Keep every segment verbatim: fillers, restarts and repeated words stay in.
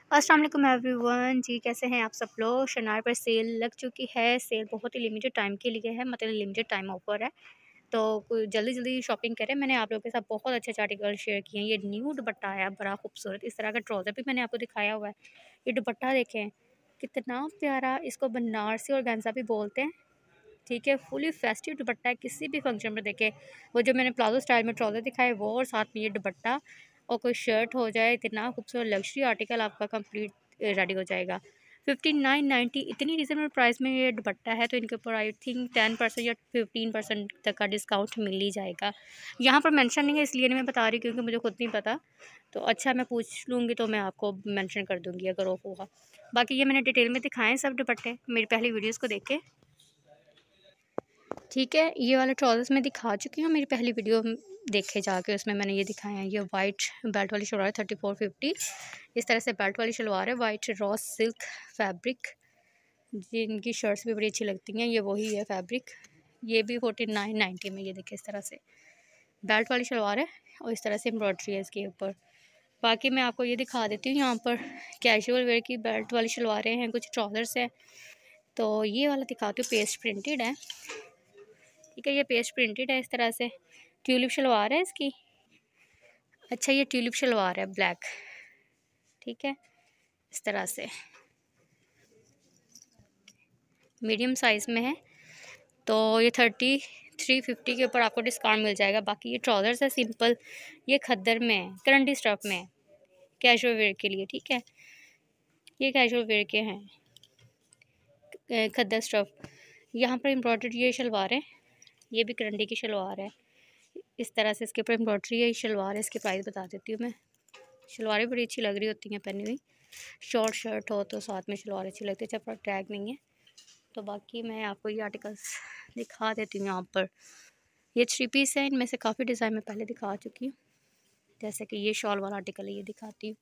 अस्सलाम वालेकुम एवरीवन जी, कैसे हैं आप सब लोग। शनार पर सेल लग चुकी है। सेल बहुत ही लिमिटेड टाइम के लिए है, मतलब लिमिटेड टाइम ऑफर है, तो कोई जल्दी जल्दी शॉपिंग करें। मैंने आप लोगों के साथ बहुत अच्छे अच्छे आर्टिकल शेयर किए हैं। ये न्यू दुपट्टा है, बड़ा खूबसूरत। इस तरह का ट्राउज़र भी मैंने आपको दिखाया हुआ है। ये दुपट्टा देखें कितना प्यारा, इसको बनारसी और गेंजा भी बोलते हैं। ठीक है, फुली फेस्टिव दुपट्टा है। किसी भी फंक्शन में देखें, वो जो मैंने प्लाजो स्टाइल में ट्राउज़र दिखाया वो, और साथ में ये दुपट्टा और कोई शर्ट हो जाए, इतना खूबसूरत लग्जरी आर्टिकल आपका कंप्लीट रेडी हो जाएगा। फिफ्टी नाइन नाइन्टी इतनी रिजनेबल प्राइस में ये दुपट्टा है, तो इनके ऊपर आई थिंक टेन परसेंट या फिफ्टीन परसेंट तक का डिस्काउंट मिल ही जाएगा। यहाँ पर मेंशन नहीं है, इसलिए नहीं मैं बता रही क्योंकि मुझे खुद नहीं पता। तो अच्छा, मैं पूछ लूँगी तो मैं आपको मेंशन कर दूँगी अगर ऑफ होगा। बाकी ये मैंने डिटेल में दिखाए हैं सब दुपट्टे, मेरी पहली वीडियोज़ को देख के। ठीक है, ये वाला ट्राउज़र्स मैं दिखा चुकी हूँ मेरी पहली वीडियो देखे जाके, उसमें मैंने ये दिखाया है। ये वाइट बेल्ट वाली शलवार है, थर्टी फोर फिफ्टी। इस तरह से बेल्ट वाली शलवार है, वाइट रॉ सिल्क फैब्रिक। जिनकी शर्ट्स भी बड़ी अच्छी लगती हैं, ये वही है फैब्रिक। ये भी फोर्टी नाइन नाइन्टी में, ये देखिए इस तरह से बेल्ट वाली शलवार है और इस तरह से एम्ब्रॉयड्री है इसके ऊपर। बाकी मैं आपको ये दिखा देती हूँ, यहाँ पर कैजुअल वेयर की बेल्ट वाली शलवारें हैं, कुछ ट्राउज़र्स हैं। तो ये वाला दिखाती हूँ, पेस्ट प्रिंटेड है। ठीक है, ये पेस्ट प्रिंटेड है इस तरह से। ट्यूलिप शलवार है इसकी। अच्छा, ये ट्यूलिप शलवार है ब्लैक। ठीक है, इस तरह से मीडियम साइज़ में है, तो ये थर्टी थ्री फिफ्टी के ऊपर आपको डिस्काउंट मिल जाएगा। बाकी ये ट्राउज़र्स है सिंपल, ये खद्दर में है, करंडी स्टफ में है, कैजुअल वेयर के लिए। ठीक है, ये कैजुअल वेयर के हैं खद्दर स्टफ। यहाँ पर एम्ब्रॉयडर्ड ये शलवार है, ये भी करंडी की शलवार है। इस तरह से इसके ऊपर एम्ब्रॉयडरी है, शलवार है। इसकी प्राइस बता देती हूँ मैं। शलवारें बड़ी अच्छी लग रही होती हैं पहनी हुई, शॉर्ट शर्ट हो तो साथ में शलवार अच्छी लगती है, जब टैग नहीं है। तो बाकी मैं आपको ये आर्टिकल्स दिखा देती हूँ। यहाँ पर ये थ्री पीस है, इनमें से काफ़ी डिज़ाइन मैं पहले दिखा चुकी हूँ। जैसे कि ये शॉल वाला आर्टिकल है, ये दिखाती हूँ।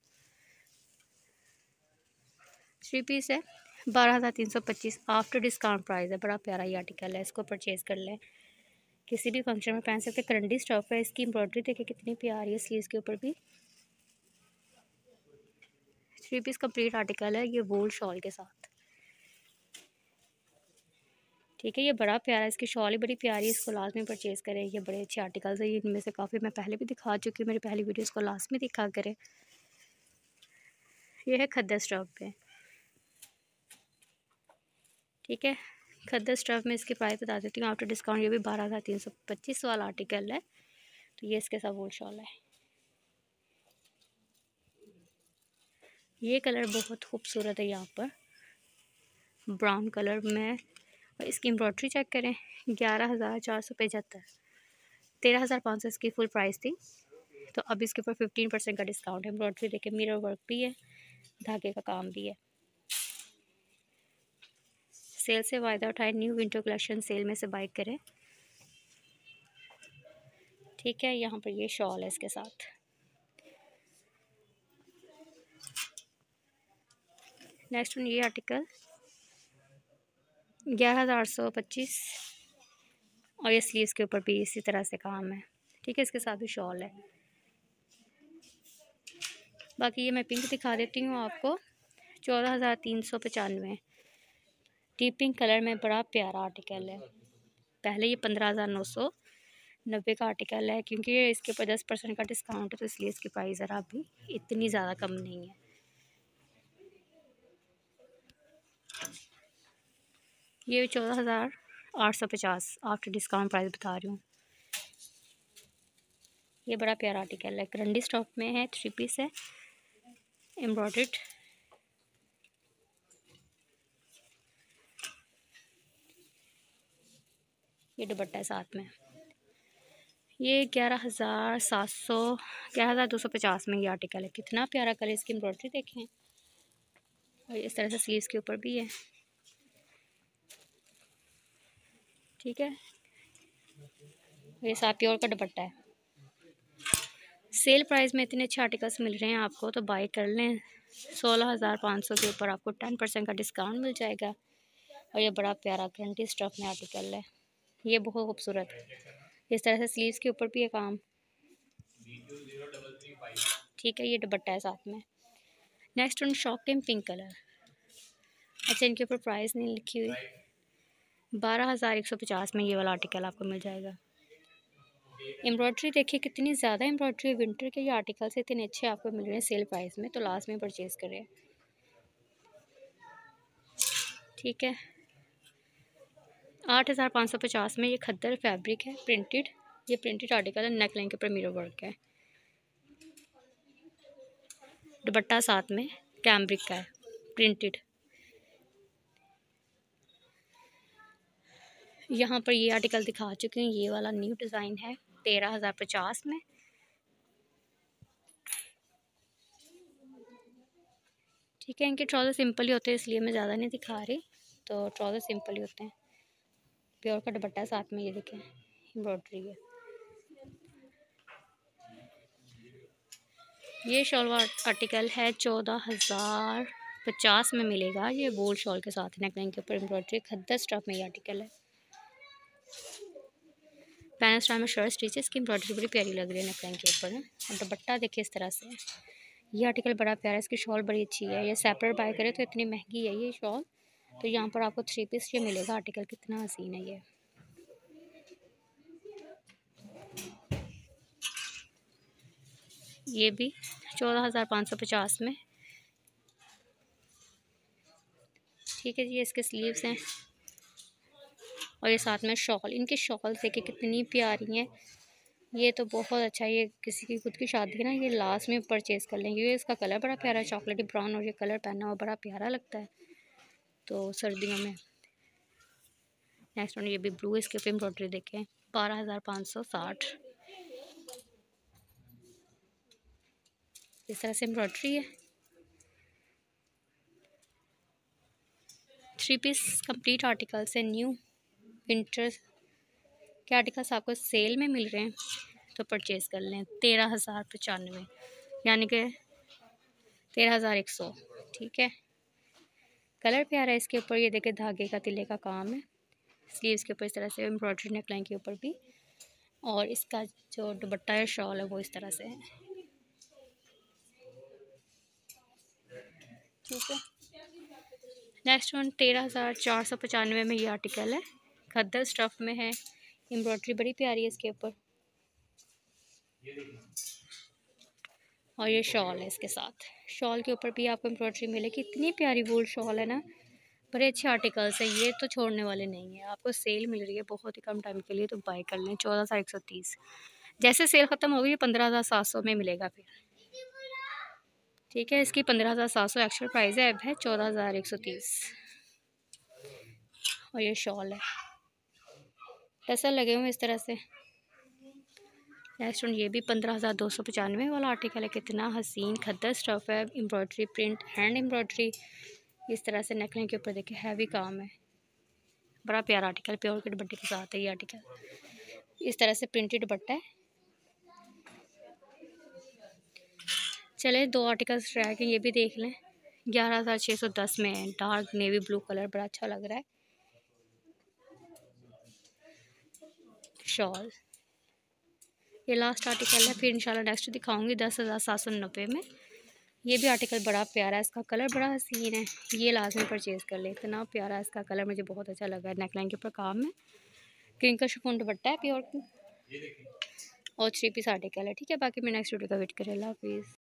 थ्री पीस है, बारह हज़ार तीन सौ पच्चीस आफ्टर डिस्काउंट प्राइस है। बड़ा प्यारा ये आर्टिकल है, इसको परचेज़ कर लें, किसी भी फंक्शन में पहन सकते। करंडी स्टफ है, इसकी एम्ब्रॉयडरी देखिए कितनी प्यारी है, स्लीव्स के ऊपर भी। थ्री पीस कंप्लीट आर्टिकल है, ये वूल शॉल के साथ। ठीक है, ये बड़ा प्यारा है, इसकी शॉल ही बड़ी प्यारी है, इसको लास्ट में परचेज़ करें। ये बड़े अच्छे आर्टिकल्स हैं, इनमें से काफ़ी मैं पहले भी दिखा चुकी हूँ, मेरी पहली वीडियोस को लास्ट में दिखा करें। ये है खद्दर स्टफ पे। ठीक है, खद्दर स्टफ में इसकी प्राइस बता देती हूँ आफ्टर डिस्काउंट। ये भी बारह हज़ार तीन सौ पच्चीस वाला आर्टिकल है, तो ये इसके साथ वूल शॉल है। ये कलर बहुत खूबसूरत है, यहाँ पर ब्राउन कलर में, और इसकी एम्ब्रॉयडरी चेक करें। ग्यारह हज़ार चार सौ पचहत्तर, तेरह हज़ार पाँच सौ इसकी फुल प्राइस थी, तो अब इसके ऊपर फिफ्टीन परसेंट का डिस्काउंट है। एम्ब्रॉयडरी देखिए, मिरर वर्क भी है, धागे का काम भी है। सेल से फ़ायदा उठाएं, न्यू विंटर कलेक्शन सेल में से बाय करें। ठीक है, यहाँ पर ये शॉल है इसके साथ। नेक्स्ट ये आर्टिकल ग्यारह हज़ार आठ सौ पच्चीस, और ये स्लीव्स के ऊपर भी इसी तरह से काम है। ठीक है, इसके साथ भी शॉल है। बाकी ये मैं पिंक दिखा देती हूँ आपको, चौदह हज़ार तीन सौ पचानवे, डीप पिंक कलर में, बड़ा प्यारा आर्टिकल है। पहले ये पंद्रह हज़ार नौ सौ नब्बे का आर्टिकल है, क्योंकि ये इसके ऊपर दस परसेंट का डिस्काउंट है, तो इसलिए इसकी प्राइस ज़रा भी इतनी ज़्यादा कम नहीं है। ये चौदह हज़ार आठ सौ पचास आफ्टर डिस्काउंट प्राइस बता रही हूँ। ये बड़ा प्यारा आर्टिकल है, करंडी स्टॉक में है, थ्री पीस है, एम्ब्रॉयडर्ड। ये दुपट्टा है साथ में। ये ग्यारह हज़ार सात सौ ग्यारह हज़ार दो सौ पचास में ये आर्टिकल है। कितना प्यारा कलर, इसकी एम्ब्रॉयडरी देखें, और इस तरह से स्लीव्स के ऊपर भी है। ठीक है, ये साथ प्योर का दुपट्टा है। सेल प्राइस में इतने अच्छे आर्टिकल्स मिल रहे हैं आपको, तो बाय कर लें। सोलह हज़ार पाँच सौ के ऊपर आपको टेन परसेंट का डिस्काउंट मिल जाएगा। और ये बड़ा प्यारा करंटी स्टफ में आर्टिकल है, ये बहुत खूबसूरत है। इस तरह से स्लीव्स के ऊपर भी है काम। ठीक है, ये दुपट्टा है साथ में। Next one shocking pink colour. अच्छा, इनके ऊपर प्राइस नहीं लिखी हुई। बारह हज़ार एक सौ पचास में ये वाला आर्टिकल आपको मिल जाएगा। एम्ब्रॉयड्री देखिए कितनी ज़्यादा एम्ब्रॉयड्री विंटर के ये आर्टिकल से इतने अच्छे आपको मिल रहे हैं सेल प्राइस में, तो लास्ट में परचेज़ करें। ठीक है, आठ हज़ार पाँच सौ पचास में ये खद्दर फैब्रिक है, प्रिंटेड। ये प्रिंटेड आर्टिकल है, नेक लाइन के ऊपर मिरर वर्क है। दुपट्टा साथ में कैम्ब्रिक का है, प्रिंटेड। यहाँ पर ये आर्टिकल दिखा चुके हैं, ये वाला न्यू डिज़ाइन है, तेरह हज़ार पचास में। ठीक है, इनके ट्राउज़र सिंपल ही होते हैं इसलिए मैं ज़्यादा नहीं दिखा रही, तो ट्राउज़र सिंपल ही होते हैं। प्योर का दुपट्टा साथ में, ये देखें एम्ब्रॉयड्री है। ये शॉल आर्टिकल है चौदह हज़ार पचास में मिलेगा। ये वोल शॉल के साथ नेक लाइन के ऊपर एम्ब्रॉयड्री खद्दर स्टफ में ये आर्टिकल है। पैनल स्टाइल में शर्ट स्टिचेस की एम्ब्रॉयड्री बड़ी प्यारी लग रही है नेक लाइन के ऊपर है। और दुपट्टा देखिए इस तरह से। ये आर्टिकल बड़ा प्यारा है, इसकी शॉल बड़ी अच्छी है। ये सेपरेट बाय करे तो इतनी महंगी है ये शॉल, तो यहाँ पर आपको थ्री पीस ये मिलेगा। आर्टिकल कितना हसीन है ये। ये भी चौदह हज़ार पाँच सौ पचास में। ठीक है जी, इसके स्लीव्स हैं और ये साथ में शॉल। इनकी शॉल देखिए कितनी प्यारी हैं। ये तो बहुत अच्छा है, ये किसी की खुद की शादी है ना, ये लास्ट में परचेज़ कर लेंगे। ये इसका कलर बड़ा प्यारा है, चॉकलेटी ब्राउन, और ये कलर पहना हुआ बड़ा प्यारा लगता है तो सर्दियों में। नेक्स्ट वन ये भी ब्लू, इसके ऊपर एम्ब्रॉयड्री देखें, बारह हज़ार पाँच सौ साठ। इस तरह से एम्ब्रॉयड्री है। थ्री पीस कंप्लीट आर्टिकल्स है न्यू विंटर के आर्टिकल्स आपको सेल में मिल रहे हैं, तो परचेज़ कर लें। तेरह हज़ार पचानवे यानी कि तेरह हज़ार एक सौ। ठीक है, कलर प्यारा है इसके ऊपर। ये देखे धागे का तिले का काम है। स्लीव्स के ऊपर इस तरह से एम्ब्रॉयड्री, नेक लाइन के ऊपर भी, और इसका जो दुपट्टा है शॉल है वो इस तरह से है। ठीक है, नेक्स्ट वन तेरह हज़ार चार सौ पचानवे में ये आर्टिकल है, खद्दर स्टफ़ में है। एम्ब्रॉयड्री बड़ी प्यारी है इसके ऊपर, और ये शॉल है इसके साथ। शॉल के ऊपर भी आपको एम्ब्रॉयड्री मिलेगी। इतनी प्यारी वूल शॉल है ना, बड़े अच्छे आर्टिकल्स हैं ये, तो छोड़ने वाले नहीं है। आपको सेल मिल रही है बहुत ही कम टाइम के लिए, तो बाय कर लें। चौदह हज़ार एक सौ तीस, जैसे सेल ख़त्म होगी ये पंद्रह हज़ार सात सौ में मिलेगा फिर। ठीक है, इसकी पंद्रह हज़ार सात सौ एक्चुअल प्राइस है, अब है चौदह हज़ार एक सौ तीस। और ये शॉल है, टसल लगे हुए इस तरह से। नेक्स्ट वन ये भी पंद्रह हज़ार दो सौ पचानवे वाला आर्टिकल है। कितना हसीन खद्दर स्टफ़ है, एम्ब्रॉयड्री प्रिंट, हैंड एम्ब्रॉयड्री इस तरह से। नेकलाइन के ऊपर देखिए हैवी काम है, बड़ा प्यारा आर्टिकल। प्योर के दुपट्टे के साथ है ये आर्टिकल। इस तरह से प्रिंटेड दुपट्टा है। चले दो आर्टिकल्स ट्राई के ये भी देख लें। ग्यारह हज़ार छः सौ दस में है, डार्क नेवी ब्लू कलर, बड़ा अच्छा लग रहा है। शॉल ये लास्ट आर्टिकल है, फिर इंशाल्लाह नेक्स्ट दिखाऊंगी दस हज़ार सात सौ नब्बे में। ये भी आर्टिकल बड़ा प्यारा है, इसका कलर बड़ा हसीन है। ये लाजमी परचेज़ कर ले, इतना प्यारा इसका कलर मुझे बहुत अच्छा लगा है। नेकलाइन के ऊपर काम है, क्रीम का शिफॉन दुपट्टा है प्योर, और थ्री पीस आर्टिकल है। ठीक है, बाकी मैं नेक्स्ट वीडियो का वेट करें। अल्लाह हाफिज़।